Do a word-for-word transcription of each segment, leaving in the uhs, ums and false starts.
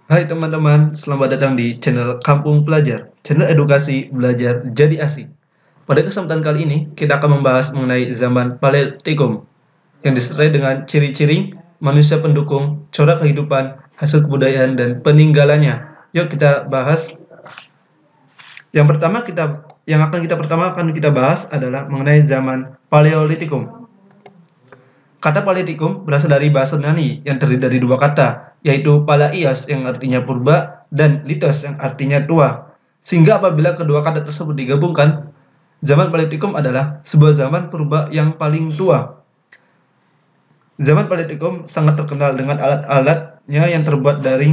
Hai teman-teman, selamat datang di channel Kampung Pelajar, channel edukasi belajar jadi asik. Pada kesempatan kali ini, kita akan membahas mengenai zaman Paleolitikum, yang disertai dengan ciri-ciri, manusia pendukung, corak kehidupan, hasil kebudayaan, dan peninggalannya. Yuk kita bahas. Yang pertama kita, yang akan kita pertama akan kita bahas adalah mengenai zaman Paleolitikum. Kata Paleolitikum berasal dari bahasa Yunani yang terdiri dari dua kata, yaitu palaios yang artinya purba dan litos yang artinya tua. Sehingga apabila kedua kata tersebut digabungkan, zaman Paleolitikum adalah sebuah zaman purba yang paling tua. Zaman Paleolitikum sangat terkenal dengan alat-alatnya yang terbuat dari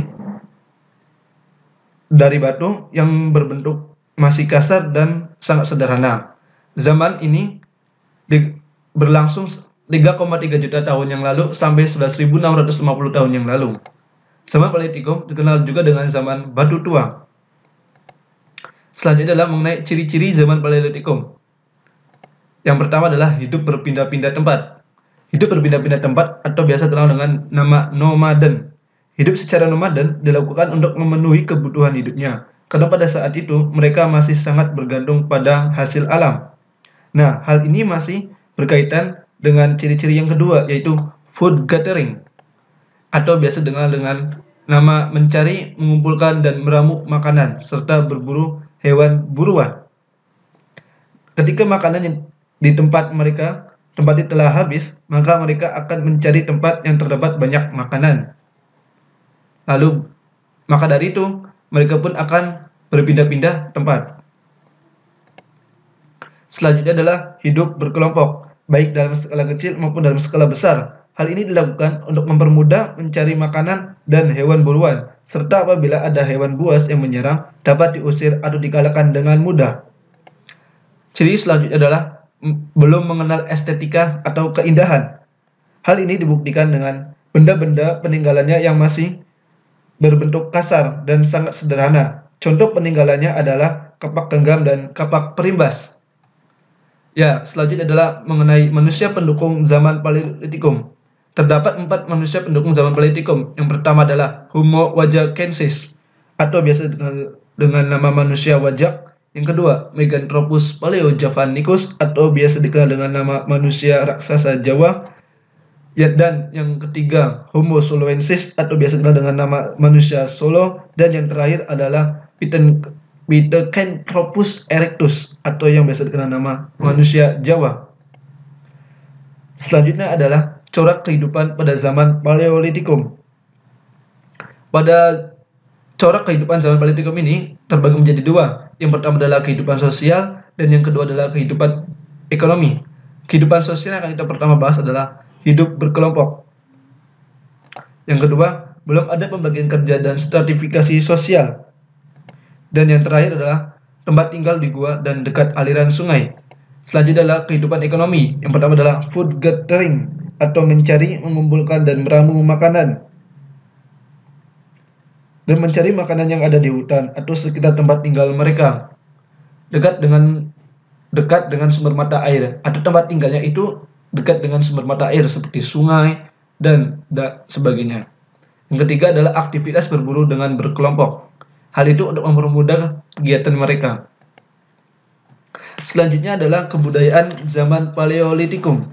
dari batu yang berbentuk masih kasar dan sangat sederhana. Zaman ini di, berlangsung tiga koma tiga juta tahun yang lalu sampai sebelas ribu enam ratus lima puluh tahun yang lalu. Zaman Paleolitikum dikenal juga dengan zaman batu tua. Selanjutnya adalah mengenai ciri-ciri zaman Paleolitikum. Yang pertama adalah hidup berpindah-pindah tempat. Hidup berpindah-pindah tempat atau biasa dikenal dengan nama nomaden. Hidup secara nomaden dilakukan untuk memenuhi kebutuhan hidupnya, karena pada saat itu mereka masih sangat bergantung pada hasil alam. Nah, hal ini masih berkaitan dengan ciri-ciri yang kedua, yaitu food gathering, atau biasa dikenal dengan nama mencari, mengumpulkan, dan meramu makanan, serta berburu hewan buruan. Ketika makanan yang di tempat mereka tempat itu telah habis, maka mereka akan mencari tempat yang terdapat banyak makanan. Lalu, maka dari itu, mereka pun akan berpindah-pindah tempat. Selanjutnya adalah hidup berkelompok, baik dalam skala kecil maupun dalam skala besar. Hal ini dilakukan untuk mempermudah mencari makanan dan hewan buruan, serta apabila ada hewan buas yang menyerang, dapat diusir atau dikalahkan dengan mudah. Ciri selanjutnya adalah belum mengenal estetika atau keindahan. Hal ini dibuktikan dengan benda-benda peninggalannya yang masih berbentuk kasar dan sangat sederhana. Contoh peninggalannya adalah kapak genggam dan kapak perimbas. Ya, selanjutnya adalah mengenai manusia pendukung zaman Paleolitikum. Terdapat empat manusia pendukung zaman Paleolitikum. Yang pertama adalah Homo wajakensis, atau biasa dengan, dengan nama manusia wajak. Yang kedua, Meganthropus paleojavanicus, atau biasa dikenal dengan nama manusia raksasa Jawa. Ya, dan yang ketiga, Homo soloensis, atau biasa dikenal dengan nama manusia Solo. Dan yang terakhir adalah Pithecanthropus erectus, atau yang biasa dikenal nama manusia Jawa. Selanjutnya adalah corak kehidupan pada zaman Paleolitikum. Pada corak kehidupan zaman Paleolitikum ini terbagi menjadi dua. Yang pertama adalah kehidupan sosial, dan yang kedua adalah kehidupan ekonomi. Kehidupan sosial yang akan kita pertama bahas adalah hidup berkelompok. Yang kedua, belum ada pembagian kerja dan stratifikasi sosial. Dan yang terakhir adalah tempat tinggal di gua dan dekat aliran sungai. Selanjutnya adalah kehidupan ekonomi. Yang pertama adalah food gathering, atau mencari, mengumpulkan, dan meramu makanan. Dan mencari makanan yang ada di hutan atau sekitar tempat tinggal mereka. Dekat dengan dekat dengan sumber mata air, atau tempat tinggalnya itu dekat dengan sumber mata air seperti sungai dan, dan sebagainya. Yang ketiga adalah aktivitas berburu dengan berkelompok. Hal itu untuk mempermudah kegiatan mereka. Selanjutnya adalah kebudayaan zaman Paleolitikum.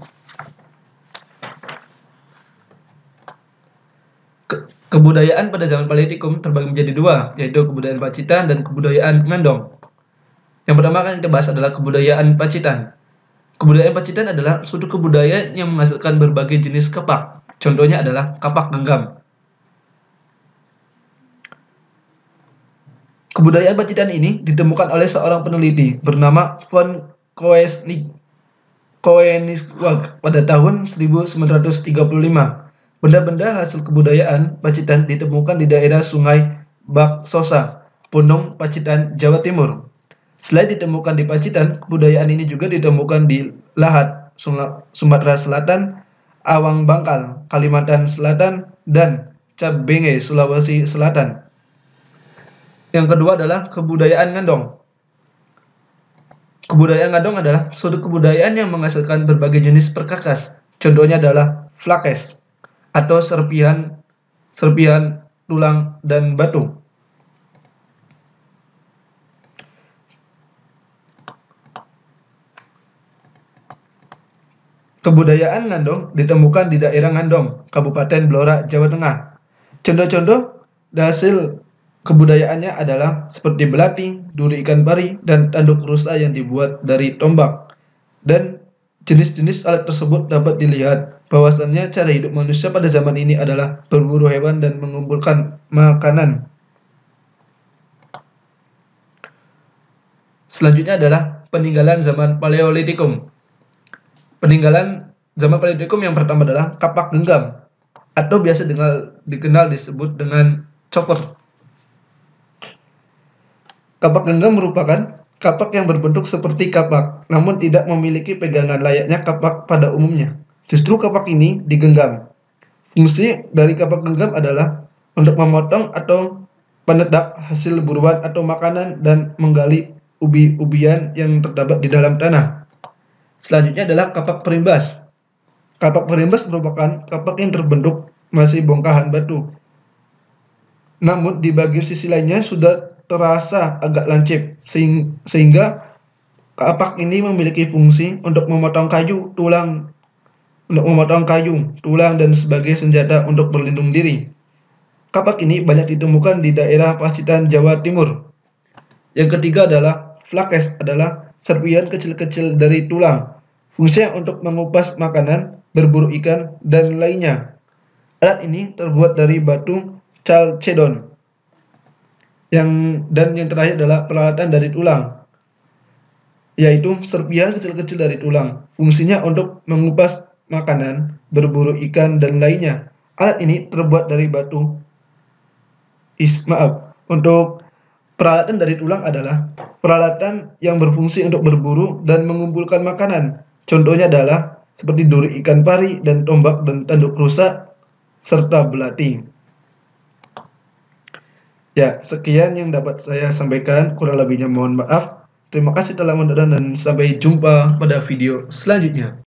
Ke kebudayaan pada zaman Paleolitikum terbagi menjadi dua, yaitu kebudayaan Pacitan dan kebudayaan Ngandong. Yang pertama akan kita bahas adalah kebudayaan Pacitan. Kebudayaan Pacitan adalah suatu kebudayaan yang menghasilkan berbagai jenis kapak. Contohnya adalah kapak genggam. Kebudayaan Pacitan ini ditemukan oleh seorang peneliti bernama von Koenigsweg pada tahun seribu sembilan ratus tiga puluh lima. Benda-benda hasil kebudayaan Pacitan ditemukan di daerah Sungai Baksosa, Pundong, Pacitan, Jawa Timur. Selain ditemukan di Pacitan, kebudayaan ini juga ditemukan di Lahat, Sumatera Selatan, Awang Bangkal, Kalimantan Selatan, dan Cabenge, Sulawesi Selatan. Yang kedua adalah kebudayaan Ngandong. Kebudayaan Ngandong adalah suatu kebudayaan yang menghasilkan berbagai jenis perkakas. Contohnya adalah flakes, atau serpihan serpihan tulang, dan batu. Kebudayaan Ngandong ditemukan di daerah Ngandong, Kabupaten Blora, Jawa Tengah. Contoh-contoh hasil kebudayaannya adalah seperti belati, duri ikan pari, dan tanduk rusa yang dibuat dari tombak. Dan jenis-jenis alat tersebut dapat dilihat bahwasannya cara hidup manusia pada zaman ini adalah berburu hewan dan mengumpulkan makanan. Selanjutnya adalah peninggalan zaman Paleolitikum. Peninggalan zaman Paleolitikum yang pertama adalah kapak genggam, atau biasa dikenal, dikenal disebut dengan copper. Kapak genggam merupakan kapak yang berbentuk seperti kapak, namun tidak memiliki pegangan layaknya kapak pada umumnya. Justru kapak ini digenggam. Fungsi dari kapak genggam adalah untuk memotong atau menedak hasil buruan atau makanan dan menggali ubi-ubian yang terdapat di dalam tanah. Selanjutnya adalah kapak perimbas. Kapak perimbas merupakan kapak yang terbentuk masih bongkahan batu, namun di bagian sisi lainnya sudah terasa agak lancip, sehingga kapak ini memiliki fungsi untuk memotong kayu, tulang, untuk memotong kayu, tulang, dan sebagai senjata untuk berlindung diri. Kapak ini banyak ditemukan di daerah Pacitan, Jawa Timur. Yang ketiga adalah flakes, adalah serpihan kecil-kecil dari tulang. Fungsinya untuk mengupas makanan, berburu ikan, dan lainnya. Alat ini terbuat dari batu chalcedon. Yang dan yang terakhir adalah peralatan dari tulang, yaitu serpihan kecil-kecil dari tulang. Fungsinya untuk mengupas makanan, berburu ikan, dan lainnya. Alat ini terbuat dari batu. Is, maaf, untuk peralatan dari tulang adalah peralatan yang berfungsi untuk berburu dan mengumpulkan makanan. Contohnya adalah seperti duri ikan pari dan tombak dan tanduk rusa serta belati. Ya, sekian yang dapat saya sampaikan, kurang lebihnya mohon maaf. Terima kasih telah menonton dan sampai jumpa pada video selanjutnya.